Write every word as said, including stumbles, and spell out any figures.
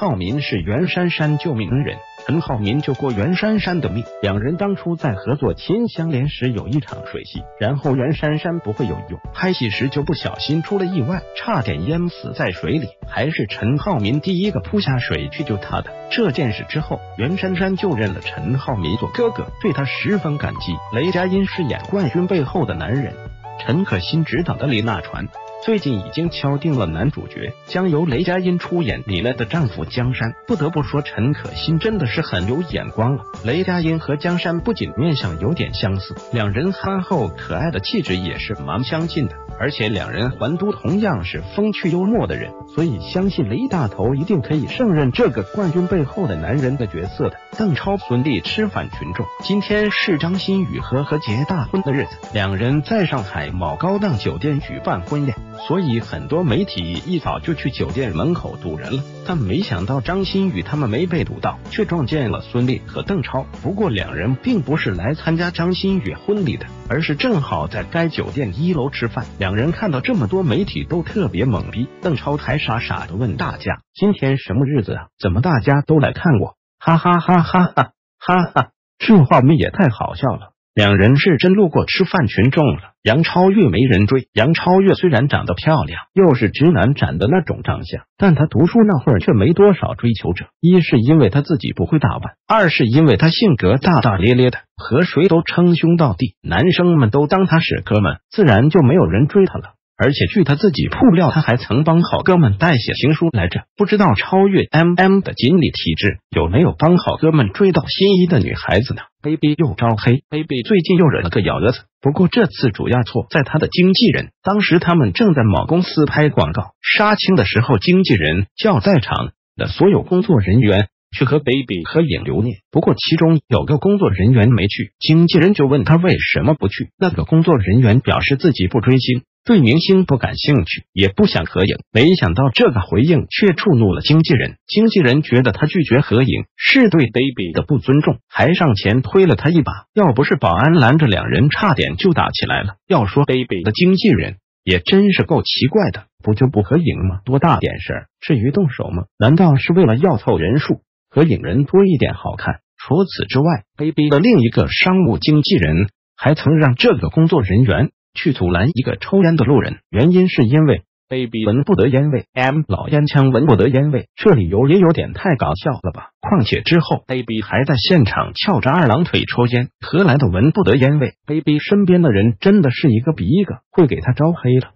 浩民是袁姗姗救命恩人，陈浩民救过袁姗姗的命。两人当初在合作《秦香莲》时有一场水戏，然后袁姗姗不会游泳，拍戏时就不小心出了意外，差点淹死在水里，还是陈浩民第一个扑下水去救她的。这件事之后，袁姗姗就认了陈浩民做哥哥，对他十分感激。雷佳音饰演冠军背后的男人，陈可辛执导的《李娜传》最近已经敲定了男主角，将由雷佳音出演李娜的丈夫江山。不得不说，陈可辛真的是很有眼光了。雷佳音和江山不仅面相有点相似，两人憨厚可爱的气质也是蛮相近的，而且两人还都同样是风趣幽默的人，所以相信雷大头一定可以胜任这个冠军背后的男人的角色的。邓超、孙俪吃饭群众，今天是张馨予和何洁大婚的日子，两人在上海某高档酒店举办婚宴，所以很多媒体一早就去酒店门口堵人了，但没想到张馨予他们没被堵到，却撞见了孙俪和邓超。不过两人并不是来参加张馨予婚礼的，而是正好在该酒店一楼吃饭。两人看到这么多媒体都特别懵逼，邓超还傻傻的问大家：“今天什么日子啊？怎么大家都来看我？”哈哈哈哈哈哈哈！这画面也太好笑了。两人是真路过吃饭群众了。杨超越没人追，杨超越虽然长得漂亮，又是直男斩的那种长相，但她读书那会儿却没多少追求者。一是因为她自己不会打扮，二是因为她性格大大咧咧的，和谁都称兄道弟，男生们都当她是哥们，自然就没有人追她了。而且据他自己爆料，他还曾帮好哥们代写情书来着。不知道超越 M M 的锦鲤体质有没有帮好哥们追到心仪的女孩子呢 ？Baby 又招黑 ，Baby 最近又惹了个幺蛾子。不过这次主要错在他的经纪人，当时他们正在某公司拍广告，杀青的时候，经纪人叫在场的所有工作人员去和 Baby 合影留念。不过其中有个工作人员没去，经纪人就问他为什么不去。那个工作人员表示自己不追星，对明星不感兴趣，也不想合影。没想到这个回应却触怒了经纪人，经纪人觉得他拒绝合影是对 Baby 的不尊重，还上前推了他一把。要不是保安拦着，两人差点就打起来了。要说 Baby 的经纪人也真是够奇怪的，不就不合影吗？多大点事儿，至于动手吗？难道是为了要凑人数，合影人多一点好看？除此之外， Baby 的另一个商务经纪人还曾让这个工作人员去阻拦一个抽烟的路人，原因是因为 Baby 闻不得烟味 ，M 老烟枪闻不得烟味，这理由也有点太搞笑了吧？况且之后 Baby 还在现场翘着二郎腿抽烟，何来的闻不得烟味 ？Baby 身边的人真的是一个比一个，会给他招黑了。